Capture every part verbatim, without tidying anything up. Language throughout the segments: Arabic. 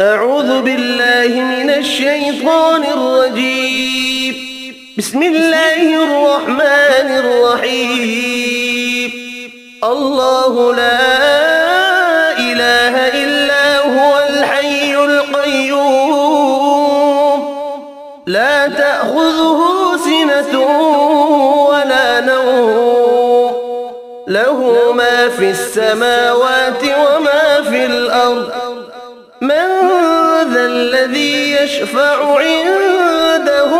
أعوذ بالله من الشيطان الرجيم. بسم الله الرحمن الرحيم. الله لا إله إلا هو الحي القيوم لا تأخذه سنة ولا نوم له ما في السماوات وما في الأرض من ذا الذي يشفع عنده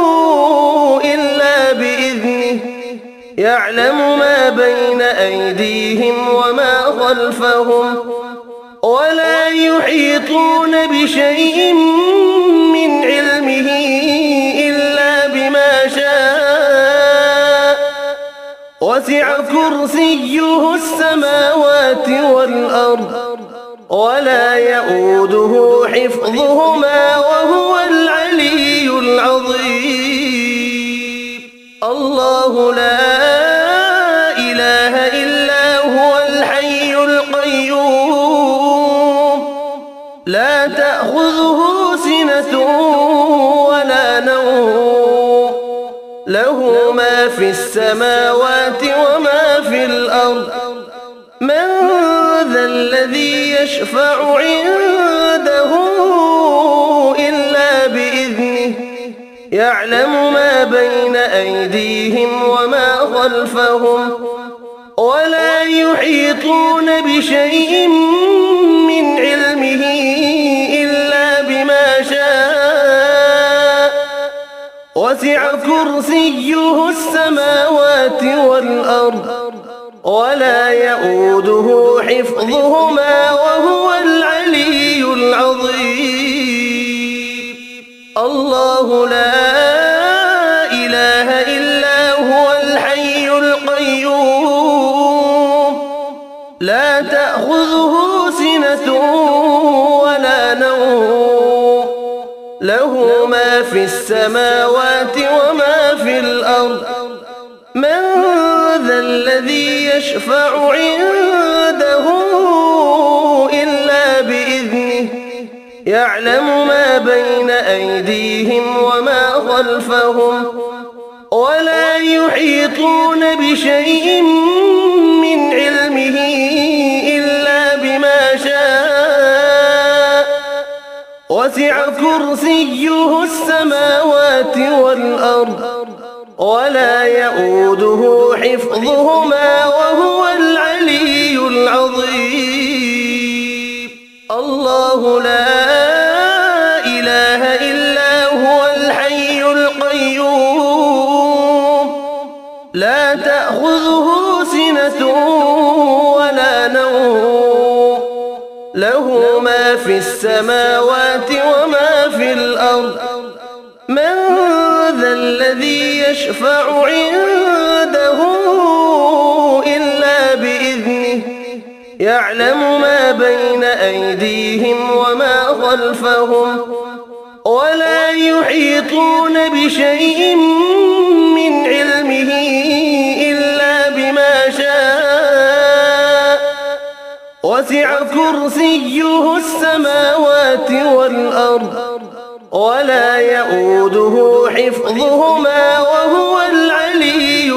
إلا بإذنه يعلم ما بين أيديهم وما خلفهم ولا يحيطون بشيء من علمه إلا بما شاء وسع كرسيه السماوات والأرض ولا يؤوده حفظهما وهو العلي العظيم. الله لا إله إلا هو الحي القيوم لا تأخذه سنة ولا نوم له ما في السماوات وما في الأرض من ذا الذي يشفع عنده إلا بإذنه يعلم ما بين أيديهم وما خلفهم ولا يحيطون بشيء من علمه إلا بما شاء وسع كرسيه السماوات والأرض ولا يؤوده حفظهما وهو العلي العظيم. الله لا إله إلا هو الحي القيوم لا تأخذه سنة ولا نوم له ما في السماوات وما في الأرض من ذا الذي يشفع عنده إلا بإذنه يعلم ما بين أيديهم وما خلفهم ولا يحيطون بشيء من علمه إلا بما شاء وسع كرسيه السماوات والأرض ولا يؤوده حفظهما وهو العلي العظيم. الله لا إله إلا هو الحي القيوم لا تأخذه سنة ولا نوم له ما في السماوات وما في الأرض من ذا الذي يشفع عنده إلا بإذنه يعلم ما بين أيديهم وما خلفهم ولا يحيطون بشيء من علمه إلا بما شاء وسع كرسيه السماوات والأرض ولا يؤوده حفظهما وهو العلي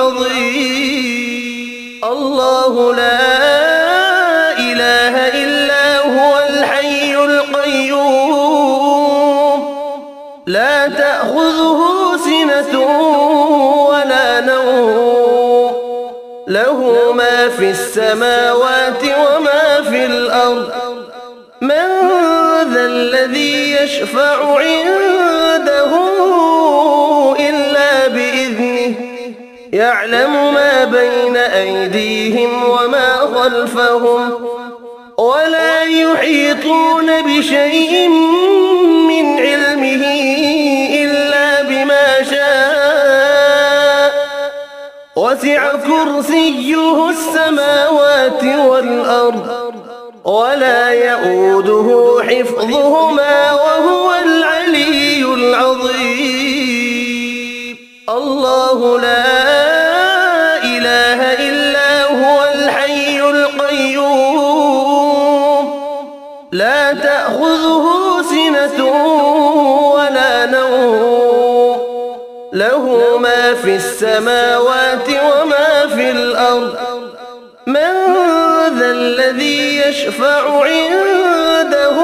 العظيم. الله لا إله إلا هو الحي القيوم لا تأخذه سنة ولا نوم له ما في السماوات وما في الأرض من ذا الذي يشفع عنده إلا بإذنه يعلم ما بين أيديهم وما خلفهم ولا يحيطون بشيء من علمه إلا بما شاء وسع كرسيه السماوات والأرض ولا يؤوده حفظهما وهو العلي العظيم. الله لا إله إلا هو الحي القيوم لا تأخذه سنة ولا نوم له ما في السماوات وما في الأرض من ذا الذي يشفع عنده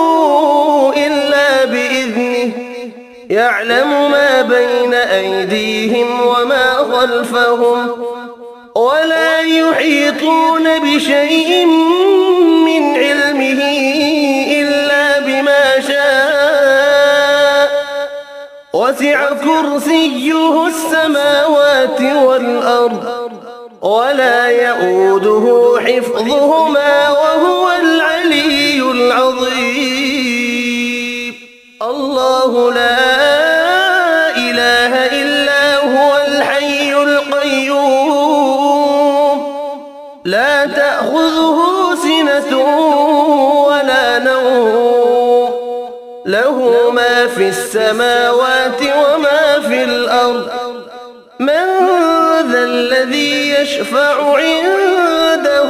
إلا بإذنه يعلم ما بين أيديهم وما خلفهم ولا يحيطون بشيء من علمه إلا بما شاء وسع كرسيه السماوات والأرض ولا يؤوده حفظهما وهو العلي العظيم الله لا إله إلا هو الحي القيوم لا تأخذه سنة ولا نوم له ما في السماوات وما في الأرض من ذا الذي يشفع عنده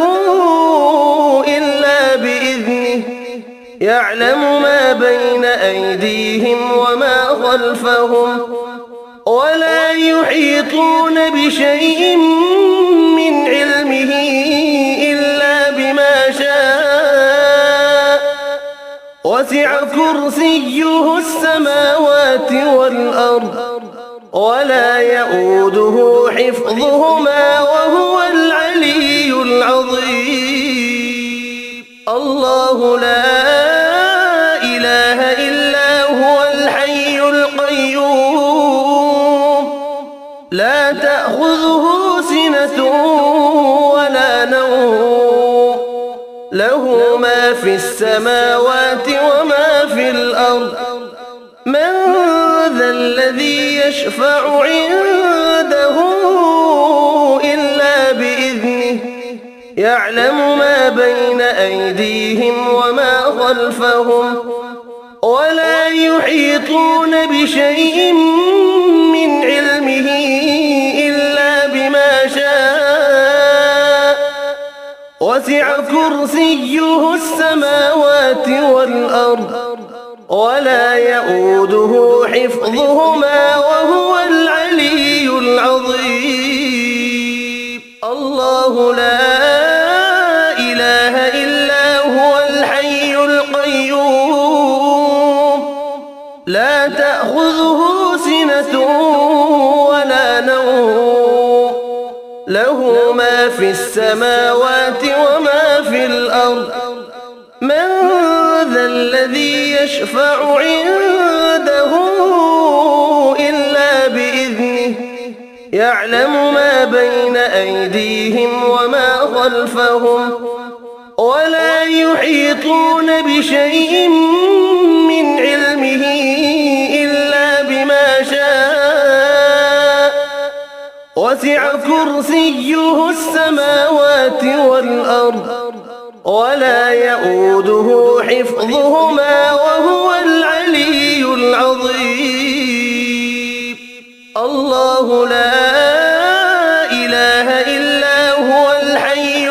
إلا بإذنه يعلم ما بين أيديهم وما خلفهم ولا يحيطون بشيء من علمه إلا بما شاء وسع كرسيه السماوات والأرض ولا يؤوده حفظهما وهو العلي العظيم الله لا إله إلا هو الحي القيوم لا تأخذه سنة ولا نوم له ما في السماوات وما في الأرض من ذا الذي يشفع عنده إلا بإذنه يعلم ما بين أيديهم وما خلفهم ولا يحيطون بشيء من علمه إلا بما شاء وسع كرسيه السماوات والأرض ولا يؤوده حفظهما وهو العلي العظيم الله لا إله إلا هو الحي القيوم لا تأخذه سنة ولا نوم له ما في السماوات وما في الأرض من ذا الذي يشفع عنده إلا بإذنه يعلم ما بين أيديهم وما خلفهم ولا يحيطون بشيء من علمه إلا بما شاء وسع كرسيه السماوات والأرض ولا يؤوده حفظهما وهو العلي العظيم الله لا إله إلا هو الحي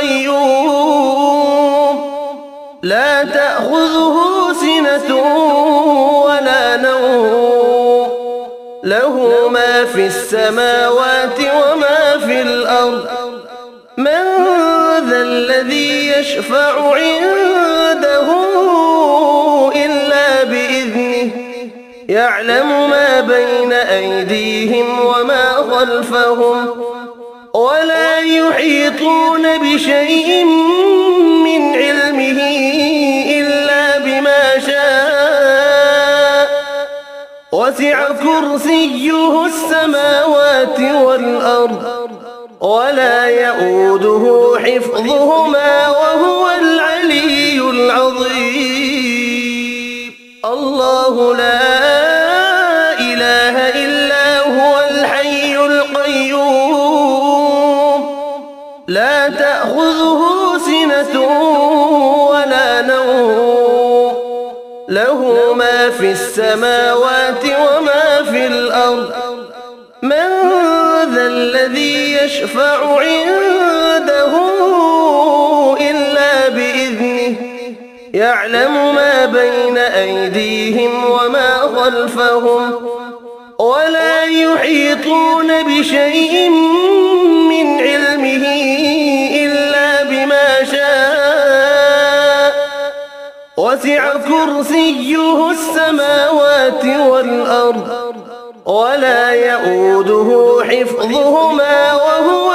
القيوم لا تأخذه سنة ولا نوم له ما في السماوات وما في الأرض من ذا الذي يشفع عنده إلا بإذنه يعلم ما بين أيديهم وما خلفهم ولا يحيطون بشيء من علمه إلا بما شاء وسع كرسيه السماوات والأرض ولا يؤوده حفظهما وهو العلي العظيم الله لا إله إلا هو الحي القيوم لا تأخذه سنة ولا نوم له ما في السماوات وما في الأرض من ذا الذي يشفع عنده إلا بإذنه يعلم ما بين أيديهم وما خلفهم ولا يحيطون بشيء من علمه إلا بما شاء وسع كرسيه السماوات والأرض ولا يئوده حفظهما وهو